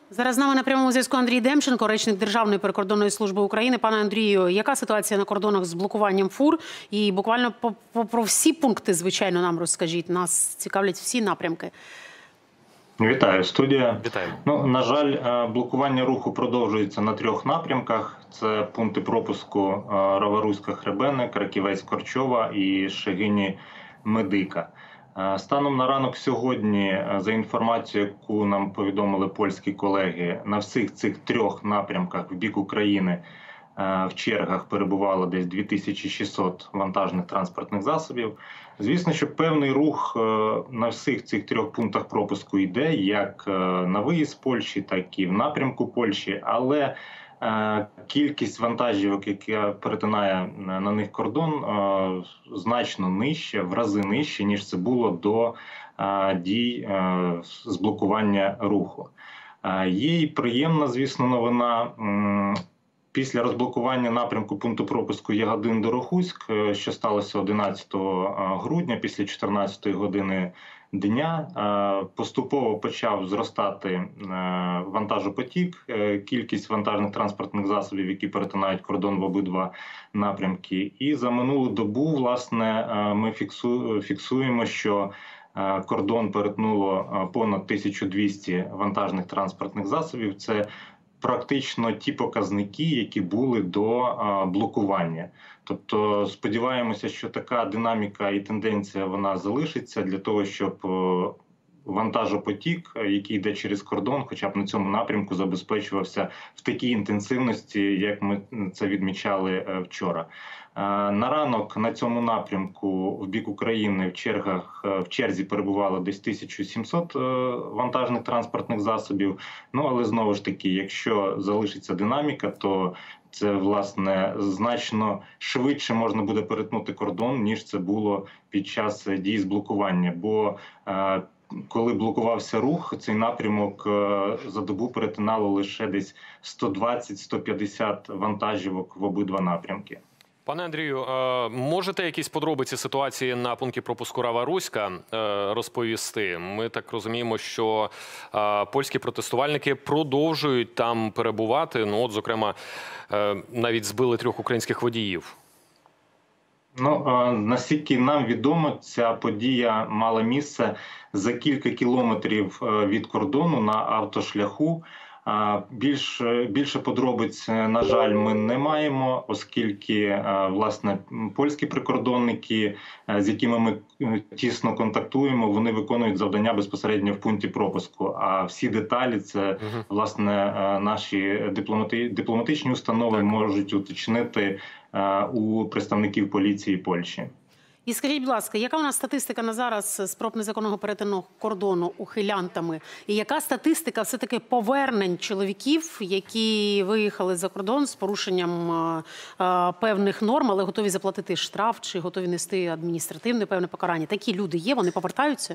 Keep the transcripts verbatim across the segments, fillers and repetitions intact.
Зараз з нами на прямому зв'язку Андрій Демченко, речник Державної прикордонної служби України. Пане Андрію, яка ситуація на кордонах з блокуванням фур? І буквально по, по, про всі пункти, звичайно, нам розкажіть. Нас цікавлять всі напрямки. Вітаю, студія. Вітаю. Ну, на жаль, блокування руху продовжується на трьох напрямках. Це пункти пропуску Рава-Руська-Хребеник, Раківець-Корчова і Шегині-Медика. Станом на ранок сьогодні, за інформацією, яку нам повідомили польські колеги, на всіх цих трьох напрямках в бік України в чергах перебувало десь дві тисячі шістсот вантажних транспортних засобів. Звісно, що певний рух на всіх цих трьох пунктах пропуску йде, як на виїзд з Польщі, так і в напрямку Польщі, але кількість вантажівок, яка перетинає на них кордон, значно нижче, в рази нижче, ніж це було до дій з блокування руху. Є і приємна, звісно, новина. Після розблокування напрямку пункту пропуску Ягодин-Дорохуськ, що сталося одинадцятого грудня, після чотирнадцятої години дня, поступово почав зростати вантажопотік, кількість вантажних транспортних засобів, які перетинають кордон в обидва напрямки. І за минулу добу, власне, ми фіксуємо, що кордон перетнуло понад тисячу двісті вантажних транспортних засобів. Це практично ті показники, які були до блокування. Тобто сподіваємося, що така динаміка і тенденція вона залишиться для того, щоб вантажопотік, який йде через кордон, хоча б на цьому напрямку забезпечувався в такій інтенсивності, як ми це відмічали вчора. На ранок на цьому напрямку в бік України в чергах в черзі перебувало десь тисяча сімсот вантажних транспортних засобів. Ну, але знову ж таки, якщо залишиться динаміка, то це, власне, значно швидше можна буде перетнути кордон, ніж це було під час дій з блокування. Бо коли блокувався рух, цей напрямок за добу перетинало лише десь сто двадцять - сто п'ятдесят вантажівок в обидва напрямки. Пане Андрію, можете якісь подробиці ситуації на пункті пропуску Рава-Руська розповісти? Ми так розуміємо, що польські протестувальники продовжують там перебувати. Ну, от, зокрема, навіть збили трьох українських водіїв. Ну, наскільки нам відомо, ця подія мала місце за кілька кілометрів від кордону на автошляху. Більш, більше подробиць, на жаль, ми не маємо, оскільки, власне, польські прикордонники, з якими ми тісно контактуємо, вони виконують завдання безпосередньо в пункті пропуску. А всі деталі – це, власне, наші дипломати... дипломатичні установи так можуть уточнити у представників поліції Польщі. І скажіть, будь ласка, яка у нас статистика на зараз спроб незаконного перетину кордону ухилянтами? І яка статистика все-таки повернень чоловіків, які виїхали за кордон з порушенням а, певних норм, але готові заплатити штраф чи готові нести адміністративне певне покарання? Такі люди є, вони повертаються?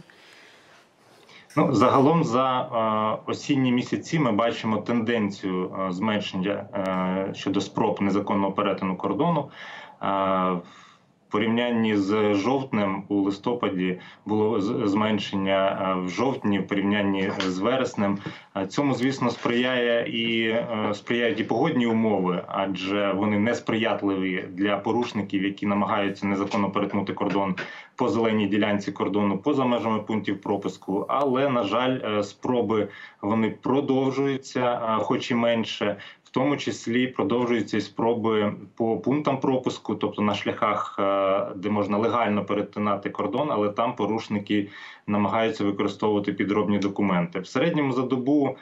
Ну, загалом за е, осінні місяці ми бачимо тенденцію е, зменшення е, щодо спроб незаконного перетину кордону. Е, В порівнянні з жовтнем у листопаді було зменшення в жовтні, в порівнянні з вереснем. Цьому, звісно, сприяє і, сприяють і погодні умови, адже вони несприятливі для порушників, які намагаються незаконно перетнути кордон по зеленій ділянці кордону, поза межами пунктів пропуску. Але, на жаль, спроби вони продовжуються, хоч і менше. В тому числі продовжуються і спроби по пунктам пропуску, тобто на шляхах, де можна легально перетинати кордон, але там порушники намагаються використовувати підробні документи. В середньому за добу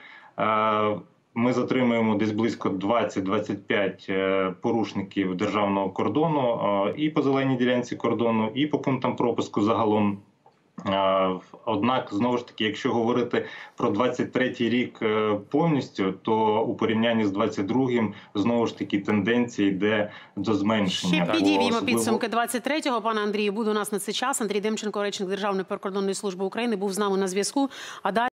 ми затримуємо десь близько двадцять - двадцять п'ять порушників державного кордону і по зеленій ділянці кордону, і по пунктам пропуску загалом. Однак, знову ж таки, якщо говорити про двадцять третій рік повністю, то у порівнянні з двадцять другим, знову ж таки, тенденція йде до зменшення. Ще підіб'ємо особливо... підсумки двадцять третього. Пане Андрію, буде у нас на цей час. Андрій Демченко, речник Державної прикордонної служби України, був з нами на зв'язку. А далі